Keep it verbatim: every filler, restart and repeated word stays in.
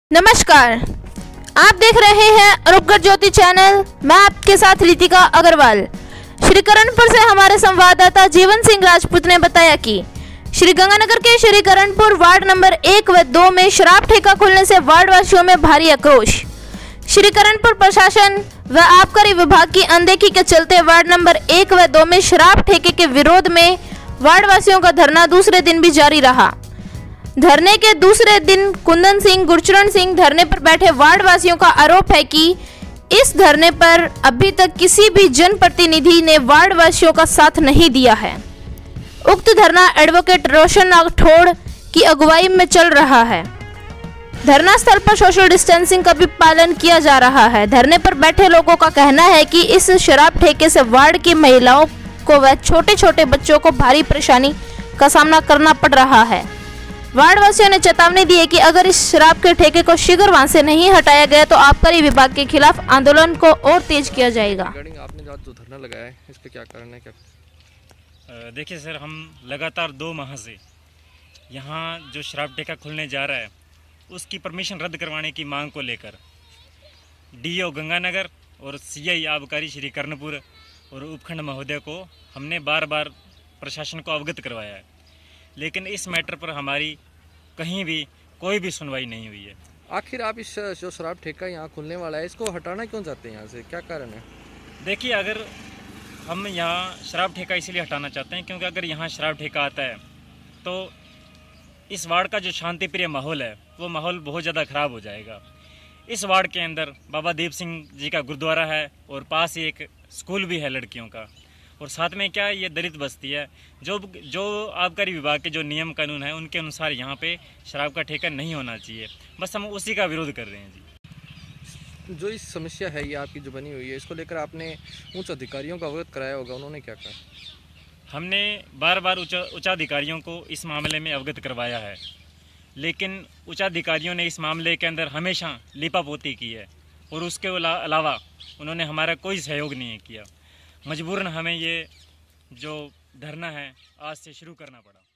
नमस्कार, आप देख रहे हैं रूपगढ़ ज्योति चैनल। मैं आपके साथ रितिका अग्रवाल। श्री करणपुर से हमारे संवाददाता जीवन सिंह राजपूत ने बताया कि श्री गंगानगर के श्री करणपुर वार्ड नंबर एक व दो में शराब ठेका खुलने से वार्ड वासियों में भारी आक्रोश। श्री करणपुर प्रशासन व आबकारी विभाग की अनदेखी के चलते वार्ड नंबर एक व दो में शराब ठेके के विरोध में वार्ड वासियों का धरना दूसरे दिन भी जारी रहा। धरने के दूसरे दिन कुंदन सिंह, गुरचरण सिंह धरने पर बैठे वार्ड वासियों का आरोप है कि इस धरने पर अभी तक किसी भी जनप्रतिनिधि ने वार्ड वासियों का साथ नहीं दिया है। उक्त धरना एडवोकेट रोशन राठौड़ की अगुवाई में चल रहा है। धरना स्थल पर सोशल डिस्टेंसिंग का भी पालन किया जा रहा है। धरने पर बैठे लोगों का कहना है कि इस शराब ठेके से वार्ड की महिलाओं को व छोटे छोटे बच्चों को भारी परेशानी का सामना करना पड़ रहा है। वार्ड वासियों ने चेतावनी दी है कि अगर इस शराब के ठेके को शीघ्र वहां से नहीं हटाया गया तो आबकारी विभाग के खिलाफ आंदोलन को और तेज किया जाएगा। आपने जो धरना लगाया है, इसका क्या कारण है? क्या देखिए सर, हम लगातार दो माह से यहाँ जो शराब ठेका खुलने जा रहा है उसकी परमिशन रद्द करवाने की मांग को लेकर डीओ गंगानगर और सीआई आबकारी श्री करणपुर और उपखंड महोदय को हमने बार बार प्रशासन को अवगत करवाया है, लेकिन इस मैटर पर हमारी कहीं भी कोई भी सुनवाई नहीं हुई है। आखिर आप इस जो शराब ठेका यहाँ खुलने वाला है इसको हटाना क्यों चाहते हैं? यहाँ से क्या कारण है? देखिए, अगर हम यहाँ शराब ठेका इसीलिए हटाना चाहते हैं क्योंकि अगर यहाँ शराब ठेका आता है तो इस वार्ड का जो शांति प्रिय माहौल है वो माहौल बहुत ज़्यादा ख़राब हो जाएगा। इस वार्ड के अंदर बाबा दीप सिंह जी का गुरुद्वारा है और पास ही एक स्कूल भी है लड़कियों का, और साथ में क्या ये दलित बस्ती है। जो जो आबकारी विभाग के जो नियम कानून है उनके अनुसार यहाँ पे शराब का ठेका नहीं होना चाहिए। बस हम उसी का विरोध कर रहे हैं जी। जो इस समस्या है ये आपकी जो बनी हुई है, इसको लेकर आपने उच्च अधिकारियों का अवगत कराया होगा, उन्होंने क्या कहा? हमने बार बार उच्च उच्चाधिकारियों को इस मामले में अवगत करवाया है, लेकिन उच्चाधिकारियों ने इस मामले के अंदर हमेशा लीपापोती की है और उसके अलावा उन्होंने हमारा कोई सहयोग नहीं किया। मजबूरन हमें ये जो धरना है आज से शुरू करना पड़ा।